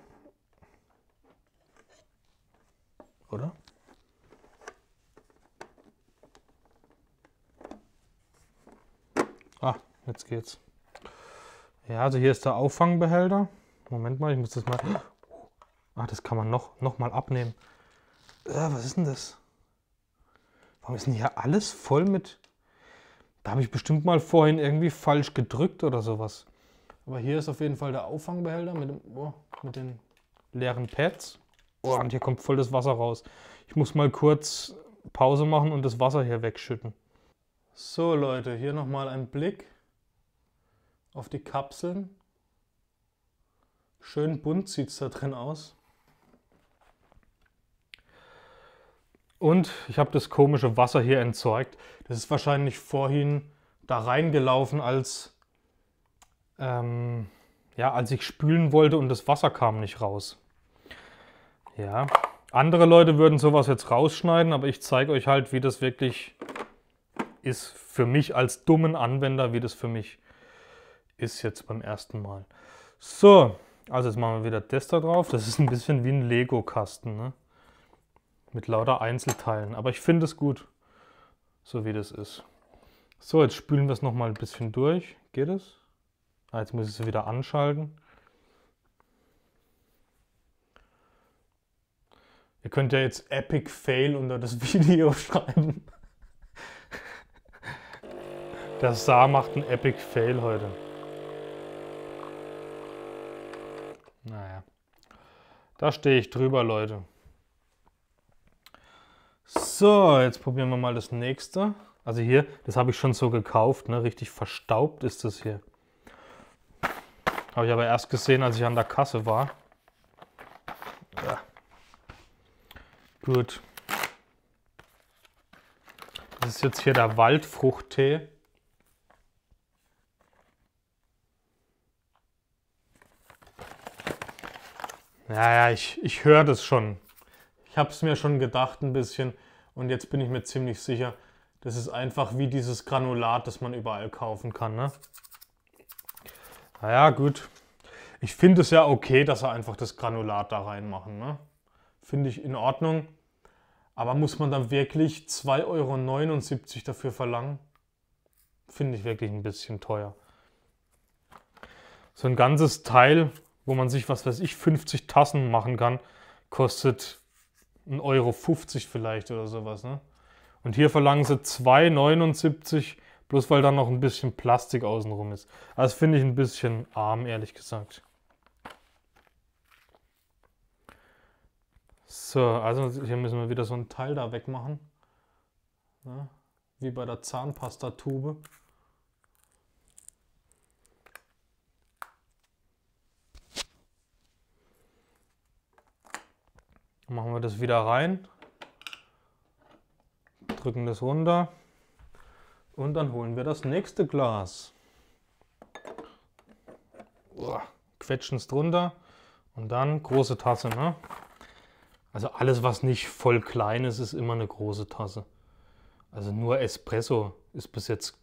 Oder? Ah, jetzt geht's. Ja, also hier ist der Auffangbehälter. Moment mal, ich muss das mal... Ah, das kann man noch mal abnehmen. Was ist denn das? Warum ist denn hier alles voll mit... Da habe ich bestimmt mal vorhin irgendwie falsch gedrückt oder sowas. Aber hier ist auf jeden Fall der Auffangbehälter mit den leeren Pads. Oh, und hier kommt voll das Wasser raus. Ich muss mal kurz Pause machen und das Wasser hier wegschütten. So Leute, hier nochmal ein Blick auf die Kapseln. Schön bunt sieht es da drin aus. Und ich habe das komische Wasser hier entsorgt. Das ist wahrscheinlich vorhin da reingelaufen, als ich spülen wollte und das Wasser kam nicht raus. Ja, andere Leute würden sowas jetzt rausschneiden, aber ich zeige euch halt, wie das wirklich ist für mich als dummen Anwender, wie das für mich ist jetzt beim ersten Mal. So, also jetzt machen wir wieder das da drauf. Das ist ein bisschen wie ein Lego-Kasten, ne? Mit lauter Einzelteilen. Aber ich finde es gut, so wie das ist. So, jetzt spülen wir es nochmal ein bisschen durch. Geht es? Ah, jetzt muss ich es wieder anschalten. Ihr könnt ja jetzt Epic Fail unter das Video schreiben. Der Saar macht einen Epic Fail heute. Naja, da stehe ich drüber, Leute. So, jetzt probieren wir mal das nächste. Also hier, das habe ich schon so gekauft, ne? Richtig verstaubt ist das hier. Habe ich aber erst gesehen, als ich an der Kasse war. Ja. Gut. Das ist jetzt hier der Waldfruchttee. Naja, ich höre das schon. Ich habe es mir schon gedacht ein bisschen und jetzt bin ich mir ziemlich sicher, das ist einfach wie dieses Granulat, das man überall kaufen kann, ne? Naja, gut. Ich finde es ja okay, dass sie einfach das Granulat da reinmachen, ne? Finde ich in Ordnung. Aber muss man dann wirklich 2,79 € dafür verlangen? Finde ich wirklich ein bisschen teuer. So ein ganzes Teil, wo man sich, was weiß ich, 50 Tassen machen kann, kostet 1,50 € vielleicht oder sowas, ne? Und hier verlangen sie 2,79 €, bloß weil da noch ein bisschen Plastik außenrum ist. Also das finde ich ein bisschen arm, ehrlich gesagt. So, also hier müssen wir wieder so ein Teil da wegmachen. Ja, wie bei der Zahnpastatube. Dann machen wir das wieder rein. Drücken das runter. Und dann holen wir das nächste Glas. Quetschen es drunter. Und dann große Tasse, ne? Also alles, was nicht voll klein ist, ist immer eine große Tasse. Also nur Espresso ist bis jetzt...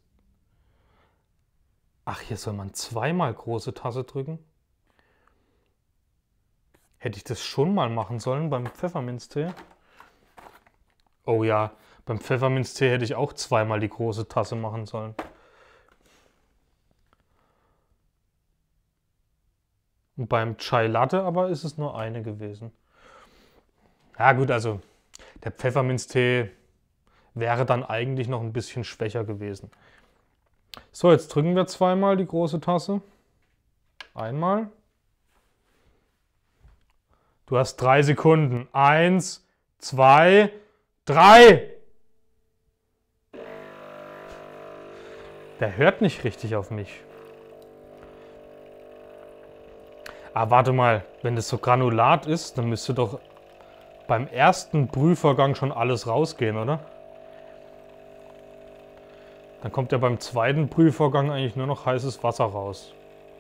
Ach, hier soll man zweimal große Tasse drücken? Hätte ich das schon mal machen sollen beim Pfefferminztee? Oh ja, beim Pfefferminztee hätte ich auch zweimal die große Tasse machen sollen. Und beim Chai Latte aber ist es nur eine gewesen. Ja gut, also der Pfefferminztee wäre dann eigentlich noch ein bisschen schwächer gewesen. So, jetzt drücken wir zweimal die große Tasse. Einmal. Du hast 3 Sekunden. 1, 2, 3. Der hört nicht richtig auf mich. Ah, warte mal. Wenn das so Granulat ist, dann müsste doch beim ersten Brühvorgang schon alles rausgehen, oder? Dann kommt ja beim zweiten Brühvorgang eigentlich nur noch heißes Wasser raus.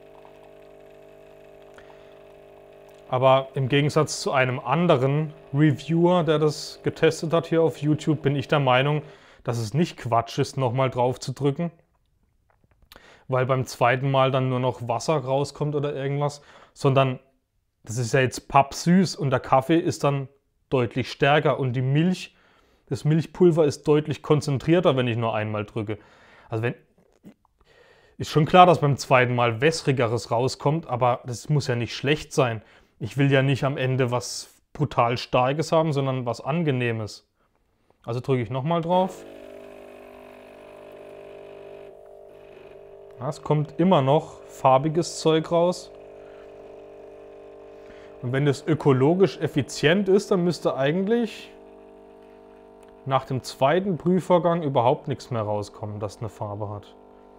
Aber im Gegensatz zu einem anderen Reviewer, der das getestet hat hier auf YouTube, bin ich der Meinung, dass es nicht Quatsch ist, nochmal drauf zu drücken. Weil beim zweiten Mal dann nur noch Wasser rauskommt oder irgendwas. Sondern das ist ja jetzt pappsüß und der Kaffee ist dann deutlich stärker. Und die Milch, das Milchpulver ist deutlich konzentrierter, wenn ich nur einmal drücke. Also ist schon klar, dass beim zweiten Mal wässrigeres rauskommt, aber das muss ja nicht schlecht sein. Ich will ja nicht am Ende was brutal Starkes haben, sondern was Angenehmes. Also drücke ich nochmal drauf. Ja, es kommt immer noch farbiges Zeug raus. Und wenn das ökologisch effizient ist, dann müsste eigentlich nach dem zweiten Brühvorgang überhaupt nichts mehr rauskommen, das eine Farbe hat.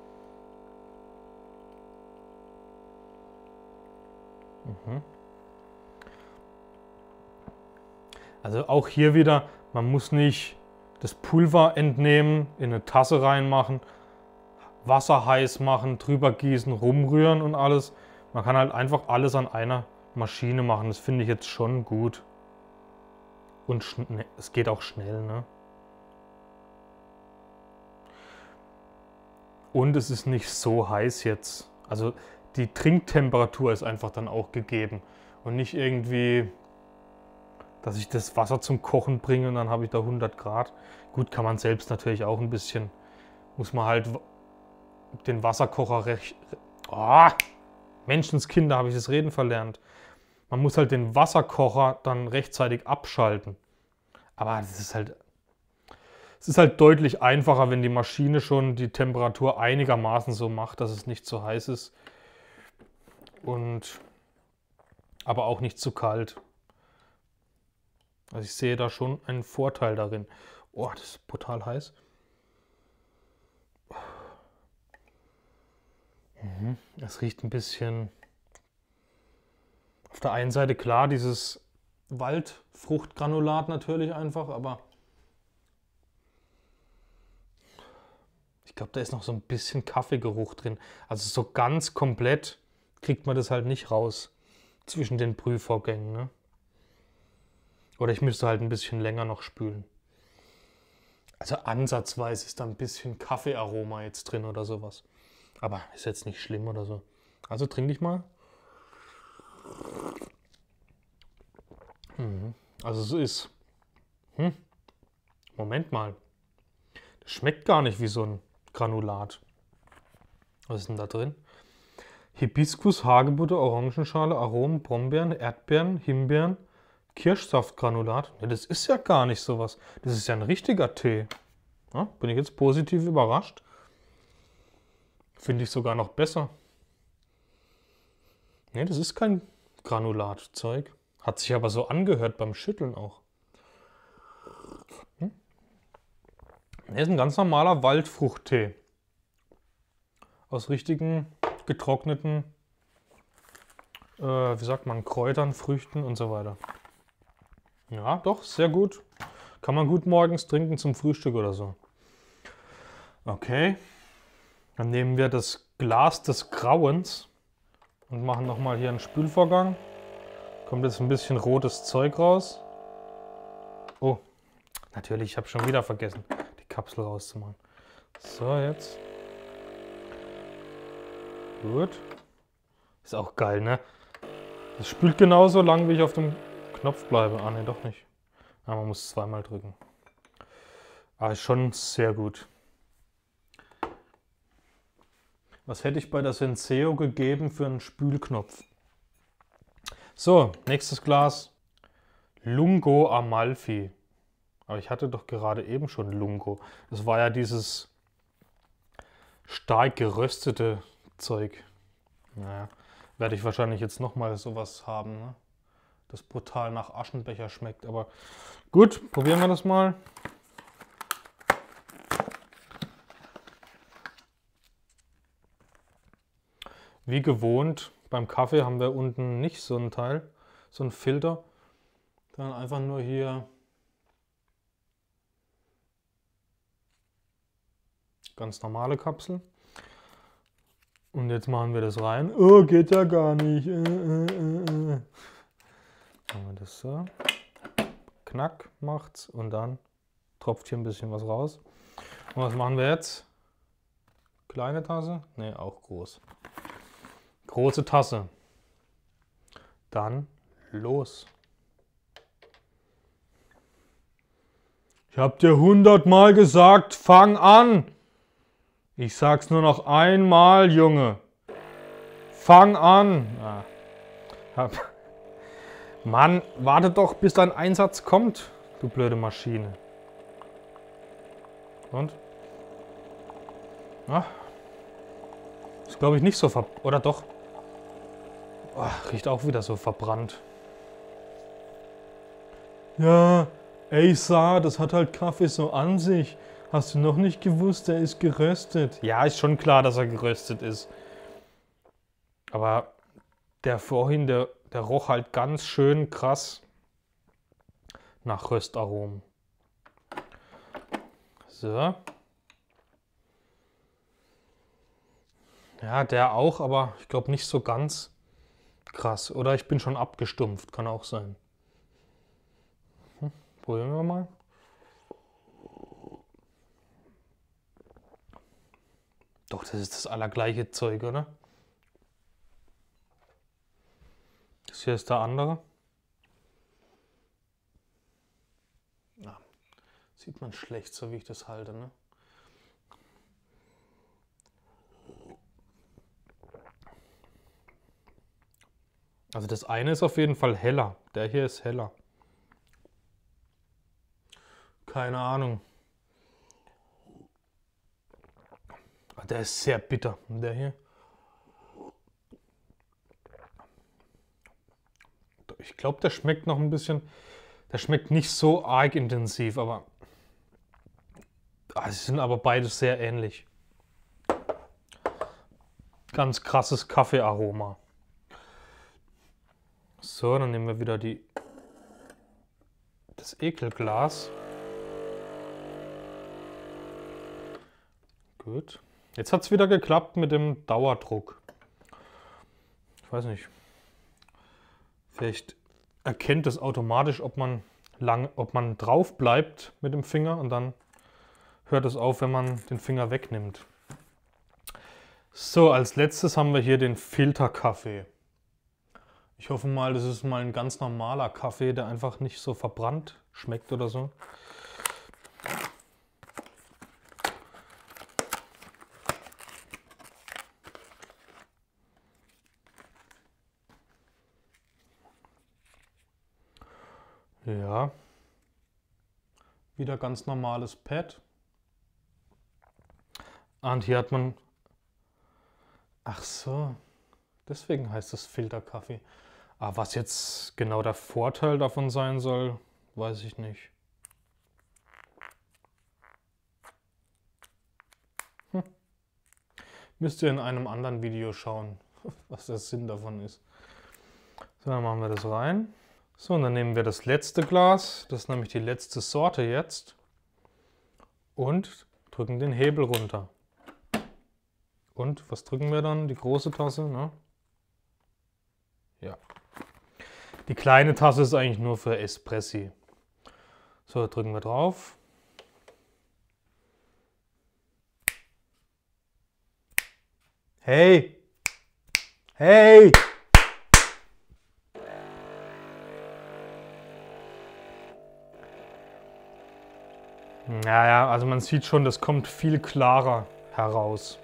Also auch hier wieder, man muss nicht das Pulver entnehmen, in eine Tasse reinmachen, Wasser heiß machen, drüber gießen, rumrühren und alles. Man kann halt einfach alles an einer Maschine machen. Das finde ich jetzt schon gut. Und es geht auch schnell, ne? Und es ist nicht so heiß jetzt. Also die Trinktemperatur ist einfach dann auch gegeben. Und nicht irgendwie, dass ich das Wasser zum Kochen bringe und dann habe ich da 100 Grad. Gut, kann man selbst natürlich auch ein bisschen. Muss man halt den Wasserkocher recht... Oh, Menschenskinder, habe ich das Reden verlernt. Man muss halt den Wasserkocher dann rechtzeitig abschalten. Aber es ist halt deutlich einfacher, wenn die Maschine schon die Temperatur einigermaßen so macht, dass es nicht zu heiß ist. Und aber auch nicht zu kalt. Also ich sehe da schon einen Vorteil darin. Oh, das ist brutal heiß. Es riecht ein bisschen... Auf der einen Seite klar, dieses Waldfruchtgranulat natürlich einfach, aber ich glaube, da ist noch so ein bisschen Kaffeegeruch drin. Also so ganz komplett kriegt man das halt nicht raus zwischen den Brühvorgängen, ne? Oder ich müsste halt ein bisschen länger noch spülen. Also ansatzweise ist da ein bisschen Kaffeearoma jetzt drin oder sowas. Aber ist jetzt nicht schlimm oder so. Also trinke ich mal. Also es ist... Moment mal. Das schmeckt gar nicht wie so ein Granulat. Was ist denn da drin? Hibiskus, Hagebutte, Orangenschale, Aromen, Brombeeren, Erdbeeren, Himbeeren, Kirschsaftgranulat. Ja, das ist ja gar nicht sowas. Das ist ja ein richtiger Tee. Ja, bin ich jetzt positiv überrascht. Finde ich sogar noch besser. Ne, das ist kein Granulatzeug. Hat sich aber so angehört beim Schütteln auch. Das ist ein ganz normaler Waldfruchttee. Aus richtigen, getrockneten, wie sagt man, Kräutern, Früchten und so weiter. Ja, doch, sehr gut. Kann man gut morgens trinken zum Frühstück oder so. Okay. Dann nehmen wir das Glas des Grauens und machen nochmal hier einen Spülvorgang. Kommt jetzt ein bisschen rotes Zeug raus. Oh, natürlich, ich habe schon wieder vergessen, die Kapsel rauszumachen. So, jetzt. Gut. Ist auch geil, ne? Das spült genauso lang, wie ich auf dem Knopf bleibe. Ah, ne, doch nicht. Ah, man muss zweimal drücken. Aber ist schon sehr gut. Was hätte ich bei der Senseo gegeben für einen Spülknopf? So, nächstes Glas. Lungo Amalfi. Aber ich hatte doch gerade eben schon Lungo. Das war ja dieses stark geröstete Zeug. Naja, werde ich wahrscheinlich jetzt nochmal sowas haben, ne? Das brutal nach Aschenbecher schmeckt. Aber gut, probieren wir das mal. Wie gewohnt, beim Kaffee haben wir unten nicht so ein Teil, so ein Filter. Dann einfach nur hier ganz normale Kapsel. Und jetzt machen wir das rein. Oh, geht ja gar nicht. Machen wir das so. Knack macht's und dann tropft hier ein bisschen was raus. Und was machen wir jetzt? Kleine Tasse? Ne, auch groß. Große Tasse. Dann los. Ich hab dir 100-mal gesagt, fang an. Ich sag's nur noch einmal, Junge. Fang an. Ah. Mann, warte doch, bis dein Einsatz kommt, du blöde Maschine. Und? Ah. Ist, glaube ich, nicht so verbrannt. Oder doch? Oh, riecht auch wieder so verbrannt. Ja, ey, Sa, das hat halt Kaffee so an sich. Hast du noch nicht gewusst, der ist geröstet? Ja, ist schon klar, dass er geröstet ist. Aber der vorhin, der roch halt ganz schön krass nach Röstaromen. So. Ja, der auch, aber ich glaube nicht so ganz krass. Oder ich bin schon abgestumpft, kann auch sein. Probieren wir mal. Doch, das ist das allergleiche Zeug, oder? Das hier ist der andere. Ja, sieht man schlecht, so wie ich das halte, ne? Also das eine ist auf jeden Fall heller. Der hier ist heller. Keine Ahnung. Der ist sehr bitter. Und der hier? Ich glaube, der schmeckt noch ein bisschen. Der schmeckt nicht so arg intensiv, aber. Sie sind aber beide sehr ähnlich. Ganz krasses Kaffeearoma. So, dann nehmen wir wieder das Ekelglas. Gut. Jetzt hat es wieder geklappt mit dem Dauerdruck. Ich weiß nicht. Vielleicht erkennt es automatisch, ob man drauf bleibt mit dem Finger und dann hört es auf, wenn man den Finger wegnimmt. So, als letztes haben wir hier den Filterkaffee. Ich hoffe mal, das ist mal ein ganz normaler Kaffee, der einfach nicht so verbrannt schmeckt oder so. Wieder ganz normales Pad. Und hier hat man... Ach so, deswegen heißt es Filterkaffee. Aber was jetzt genau der Vorteil davon sein soll, weiß ich nicht. Müsst ihr in einem anderen Video schauen, was der Sinn davon ist. So, dann machen wir das rein. So, und dann nehmen wir das letzte Glas, das ist nämlich die letzte Sorte jetzt, und drücken den Hebel runter. Und was drücken wir dann? Die große Tasse, ne? Ja. Die kleine Tasse ist eigentlich nur für Espressi. So, drücken wir drauf. Hey! Hey! Naja, also man sieht schon, das kommt viel klarer heraus.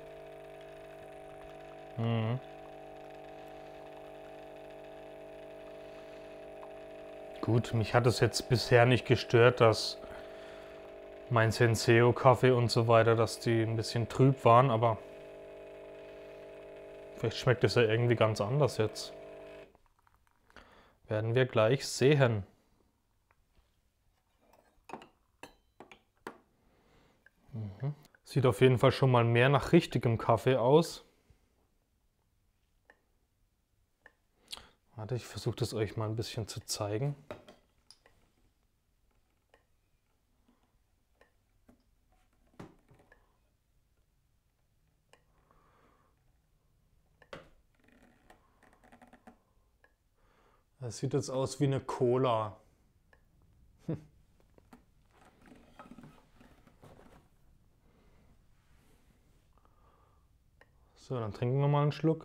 Gut, mich hat es jetzt bisher nicht gestört, dass mein Senseo-Kaffee und so weiter, dass die ein bisschen trüb waren, aber vielleicht schmeckt es ja irgendwie ganz anders jetzt. Werden wir gleich sehen. Sieht auf jeden Fall schon mal mehr nach richtigem Kaffee aus. Warte, ich versuche das euch mal ein bisschen zu zeigen. Das sieht jetzt aus wie eine Cola. So, dann trinken wir mal einen Schluck.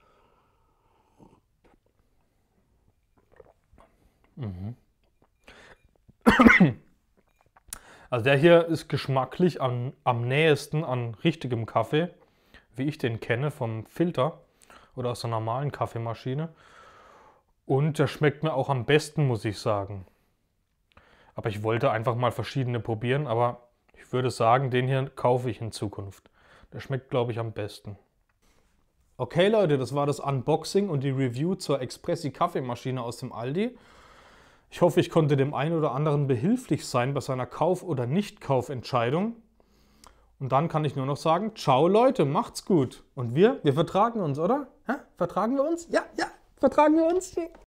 Also der hier ist geschmacklich am nähesten an richtigem Kaffee, wie ich den kenne vom Filter oder aus der normalen Kaffeemaschine. Und der schmeckt mir auch am besten, muss ich sagen. Aber ich wollte einfach mal verschiedene probieren, aber ich würde sagen, den hier kaufe ich in Zukunft. Der schmeckt, glaube ich, am besten. Okay Leute, das war das Unboxing und die Review zur Expressi Kaffeemaschine aus dem Aldi. Ich hoffe, ich konnte dem einen oder anderen behilflich sein bei seiner Kauf- oder Nicht-Kaufentscheidung. Und dann kann ich nur noch sagen, ciao Leute, macht's gut. Und wir vertragen uns, oder? Hä? Vertragen wir uns? Ja, vertragen wir uns?